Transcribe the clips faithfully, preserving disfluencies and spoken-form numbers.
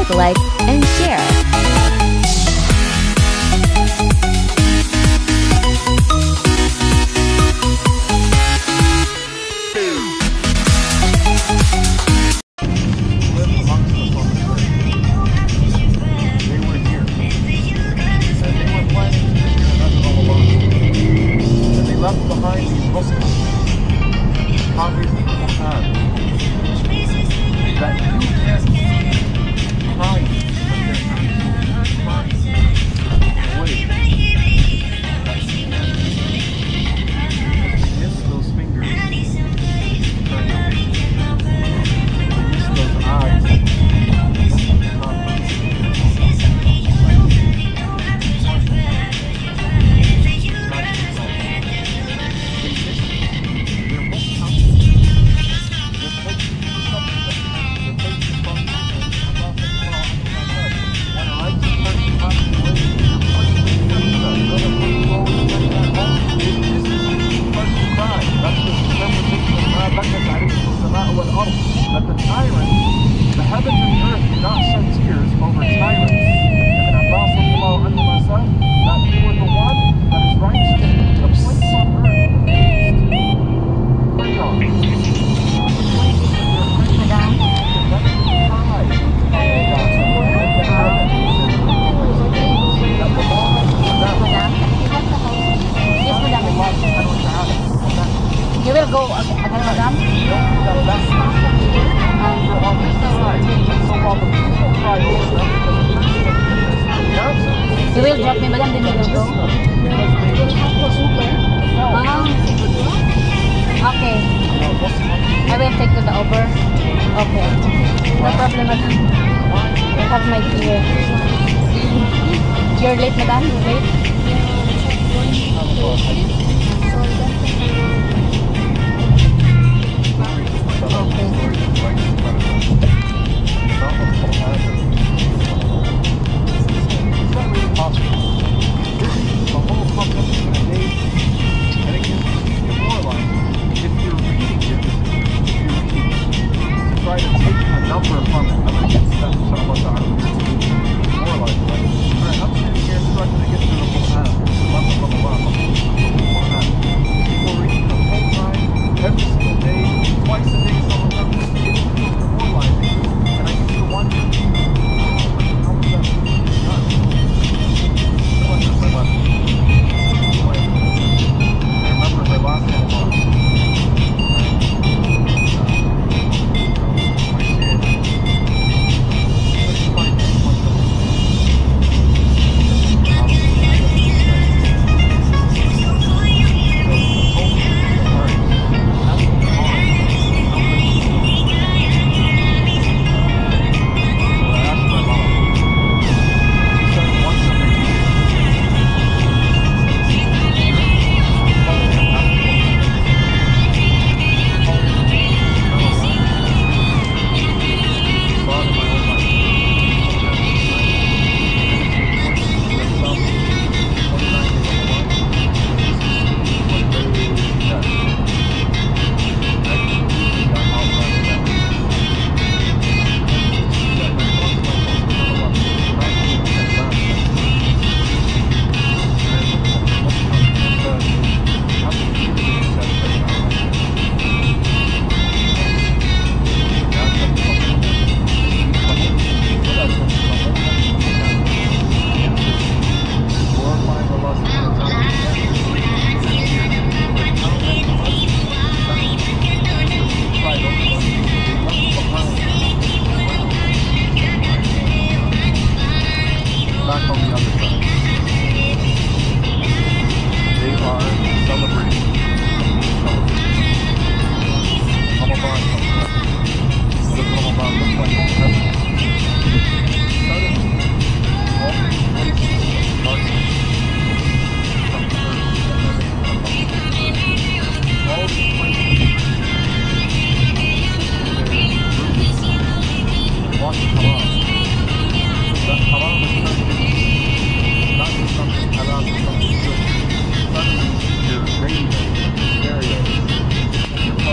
to like and share. You will go again, madam? You will drop me, madam, then you will go? Ah. Okay. I will take to the Uber. Okay. No problem, madam. I have my gear. You're late, madam? You're late?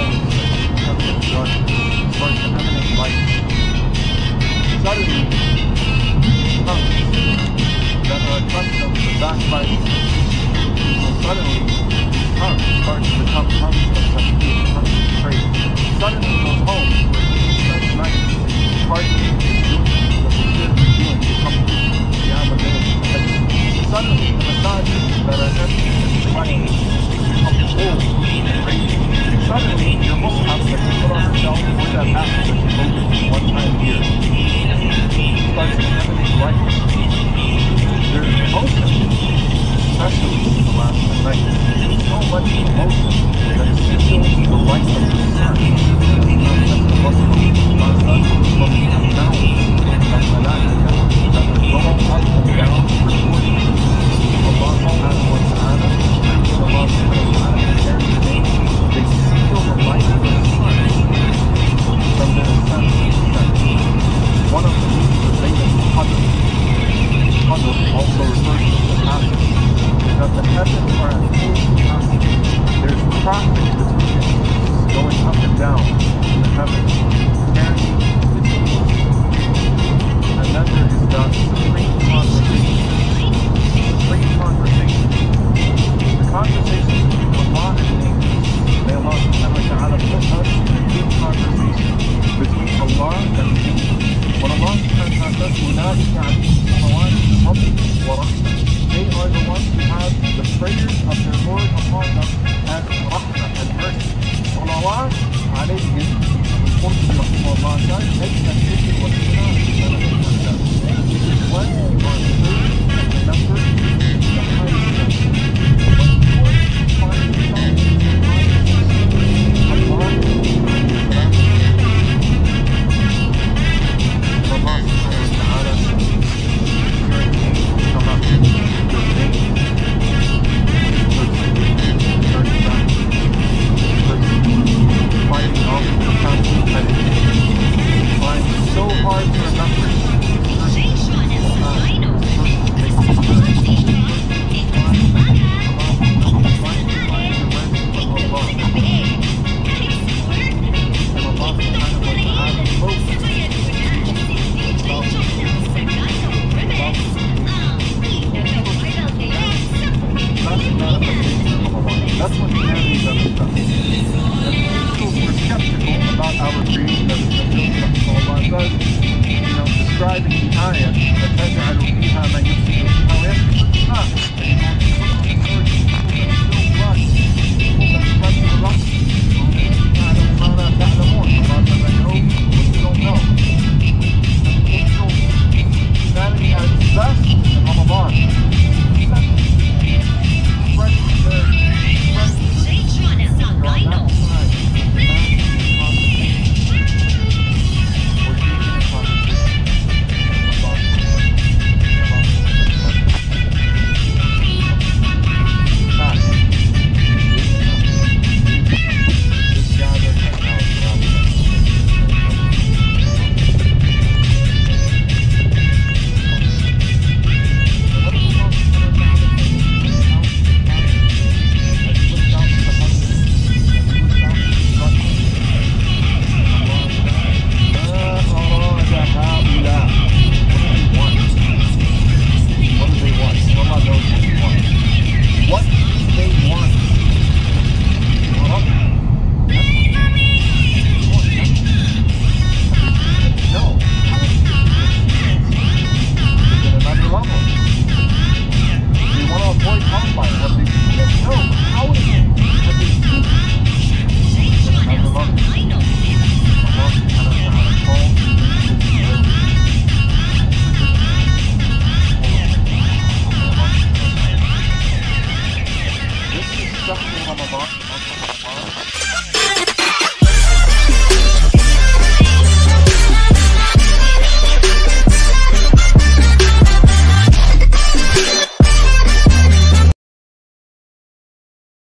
Suddenly, that are empty and running become old and crazy. Suddenly, your mushaf that you put on the shelf or that app that you open one time a year starts to emanate light. There's emotion, especially in the last night. There's so much emotion that is still the light of the sun. The Muslim sun from the mountains of Malaika that are going up and down recording Allah subhanahu wa ta'ala and Allah subhanahu wa ta'ala and their name. They feel the light of the sun from their sun. One of the meanings of Laylatul Qadr, Qadr also refers to the passage, is that the heavens are at full capacity. There's traffic between going up and down in the heavens, carrying the people. And then there is that supreme conversation. Supreme conversation. The conversation between Allah and the angels. May Allah subhanahu wa ta'ala put us in a good conversation between Allah and the angels. When Allah subhanahu wa ta'ala says, أُولَٰئِكَ عَلَيْهِمْ صَلَوَاتٌ مِّن رَّبِّهِمْ وَرَحْمَةٌ, they are the ones who have the prayers of their Lord upon them and rahmah and mercy. صلوات عليهم القرطبي رحمه الله says, أجل الذكر والصلاة لنا الإسلام. It is when you are served and remembered the highest level. When you are find yourself in the highest level, Allah subhanahu wa ta'ala Allah subhanahu wa ta'ala come up with your name. Fighting off the constant meditation. Trying so hard to remember. That's what humanity does. And people were skeptical about our creation of the Allah does, you know, describing the ayah that تجعل فيها من يفسد فيها ويسفك الدماء.